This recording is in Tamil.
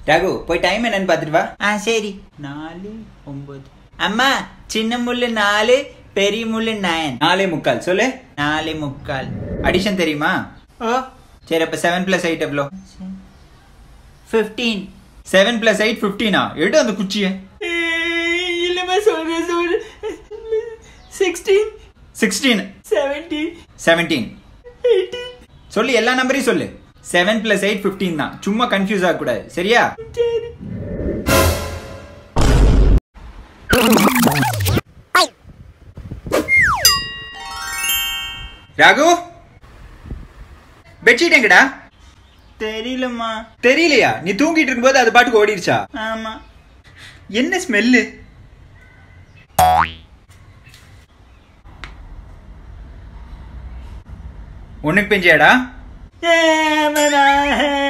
ராகு போய் டைம் என்னன்னு பார்த்துட்டு வா. சரி. 4 9. அம்மா சின்ன முள்ளு 4, பெரிய முள்ளு 9. 4:45 சொல்லு. 4:45. அடிஷன் தெரியுமா? சரி அப்ப 7 + 8 எவ்வளோ? 15. 7 + 8 15. எடு அந்த குச்சியை. இல்லம்மா சொல்ற 16 16 17 17 18 சொல்லு. எல்லா நம்பரையும் சொல்லு. 7 + 8 15 தான். சும்மா கன்ஃபியூஸ் ஆக கூடாது. சரியா? ராகு பெட்ஷீட் எங்கடா? தெரியலம்மா. தெரியலையா? நீ தூங்கிட்டு இருக்கும்போது அது பாட்டுக்கு ஓடிடுச்சா? ஆமா. என்ன ஸ்மெல்லு? உனக்கு பெஞ்சியாடா?